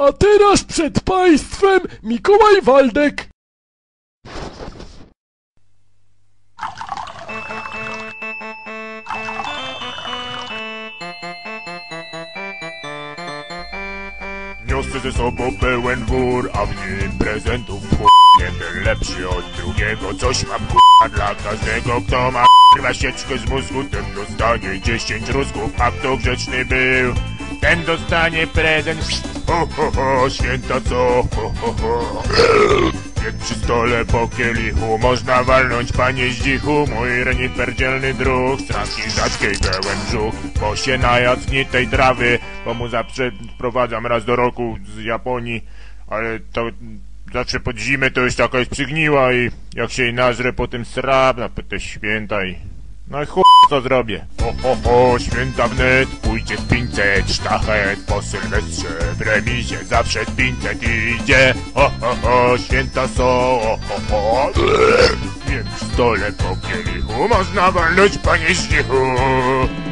A teraz przed państwem Mikołaj Waldek. Niosę ze sobą pełen wór, a w nim prezentów jeden lepszy od drugiego. Coś mam dla każdego, kto ma sieczkę z mózgu, ten dostanie 10 rózgów, a kto grzeczny był, ten dostanie prezent. Ho, ho, ho, święta co? Ho, ho, ho. Jak przy stole po kielichu można walnąć panie zdzichu. Mój reniferdzielny druh, strasznie rzadkiej pełen brzuch, bo się najadł gnitej trawy, bo mu zawsze wprowadzam raz do roku z Japonii, ale to zawsze pod zimę to już taka jest przygniła i jak się jej nażre, potem srab na te święta i... No i chuj, co zrobię? Ho, ho, ho, święta wnet, pójdzie z 500, sztachet po sylwestrze, w remizie zawsze z 500 idzie. Ho, ho, ho, święta są, ho, ho, ho. Wiem, w stole po kielichu można walnąć panie zdzichu.